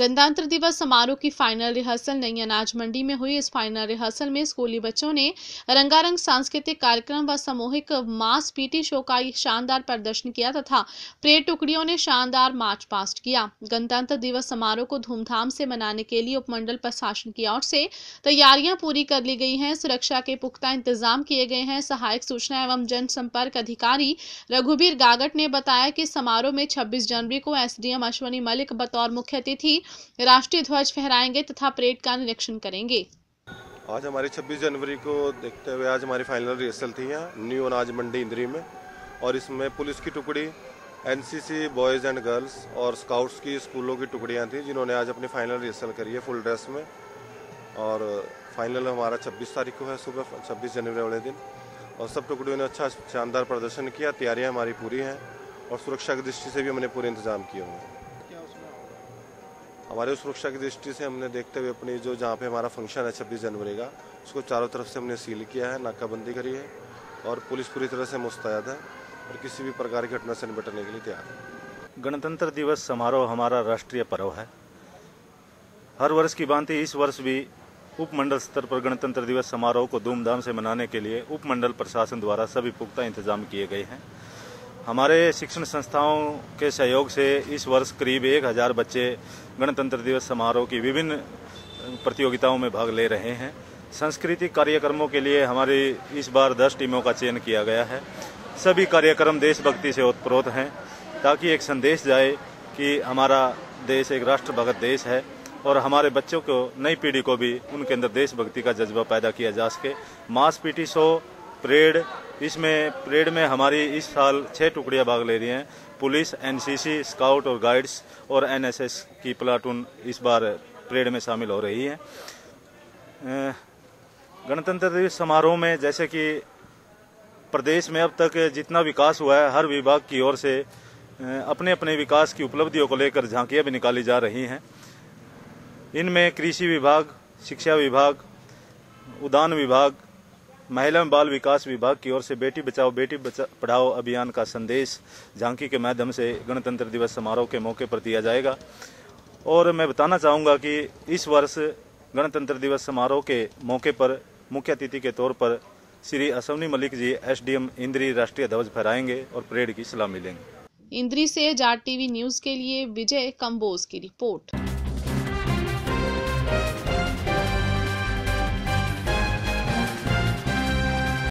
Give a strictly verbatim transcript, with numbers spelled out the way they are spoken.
गणतंत्र दिवस समारोह की फाइनल रिहर्सल नई अनाज मंडी में हुई। इस फाइनल रिहर्सल में स्कूली बच्चों ने रंगारंग सांस्कृतिक कार्यक्रम व सामूहिक मास पीटी शो का शानदार प्रदर्शन किया तथा परेड टुकड़ियों ने शानदार मार्च पास्ट किया। गणतंत्र दिवस समारोह को धूमधाम से मनाने के लिए उपमंडल प्रशासन की ओर से तैयारियां पूरी कर ली गई हैं। सुरक्षा के पुख्ता इंतजाम किए गए हैं। सहायक सूचना एवं जनसंपर्क अधिकारी रघुबीर गागट ने बताया कि समारोह में छब्बीस जनवरी को एसडीएम अश्वनी मलिक बतौर मुख्य अतिथि राष्ट्रीय ध्वज फहराएंगे तथा परेड का निरीक्षण करेंगे। आज हमारी छब्बीस जनवरी को देखते हुए आज हमारी फाइनल रिहर्सल थी यहाँ न्यू अनाज मंडी इंद्री में, और इसमें पुलिस की टुकड़ी, एनसीसी बॉयज़ एंड गर्ल्स और स्काउट्स की स्कूलों की टुकड़ियाँ थी जिन्होंने आज अपनी फाइनल रिहर्सल करी है फुल ड्रेस में। और फाइनल हमारा छब्बीस तारीख को है सुबह छब्बीस जनवरी वाले दिन, और सब टुकड़ियों ने अच्छा शानदार प्रदर्शन किया। तैयारियाँ हमारी पूरी हैं और सुरक्षा की दृष्टि से भी हमने पूरे इंतजाम किए हुए हैं। हमारे सुरक्षा की दृष्टि से हमने देखते हुए अपनी जो जहाँ पे हमारा फंक्शन है छब्बीस जनवरी का, उसको चारों तरफ से हमने सील किया है, नाकाबंदी करी है और पुलिस पूरी तरह से मुस्तैद है और किसी भी प्रकार की घटना से निपटने के लिए तैयार है। गणतंत्र दिवस समारोह हमारा राष्ट्रीय पर्व है। हर वर्ष की भांति इस वर्ष भी उपमंडल स्तर पर गणतंत्र दिवस समारोह को धूमधाम से मनाने के लिए उपमंडल प्रशासन द्वारा सभी पुख्ता इंतजाम किए गए हैं। हमारे शिक्षण संस्थाओं के सहयोग से इस वर्ष करीब एक हजार बच्चे गणतंत्र दिवस समारोह की विभिन्न प्रतियोगिताओं में भाग ले रहे हैं। सांस्कृतिक कार्यक्रमों के लिए हमारी इस बार दस टीमों का चयन किया गया है। सभी कार्यक्रम देशभक्ति से ओतप्रोत हैं ताकि एक संदेश जाए कि हमारा देश एक राष्ट्रभगत देश है और हमारे बच्चों को, नई पीढ़ी को भी उनके अंदर देशभक्ति का जज्बा पैदा किया जा सके। मास पीटी शो, परेड, इसमें परेड में हमारी इस साल छह टुकड़ियां भाग ले रही हैं। पुलिस, एनसीसी, स्काउट और गाइड्स और एनएसएस की प्लाटून इस बार परेड में शामिल हो रही है। गणतंत्र दिवस समारोह में जैसे कि प्रदेश में अब तक जितना विकास हुआ है, हर विभाग की ओर से अपने अपने विकास की उपलब्धियों को लेकर झांकियां भी निकाली जा रही हैं। इनमें कृषि विभाग, शिक्षा विभाग, उद्यान विभाग, महिला एवं बाल विकास विभाग की ओर से बेटी बचाओ बेटी पढ़ाओ अभियान का संदेश झांकी के माध्यम से गणतंत्र दिवस समारोह के मौके पर दिया जाएगा। और मैं बताना चाहूँगा कि इस वर्ष गणतंत्र दिवस समारोह के मौके पर मुख्य अतिथि के तौर पर श्री अश्वनी मलिक जी एसडीएम इंद्री राष्ट्रीय ध्वज फहराएंगे और परेड की सलामी लेंगे। इंद्री से जाट टीवी न्यूज के लिए विजय कंबोज की रिपोर्ट।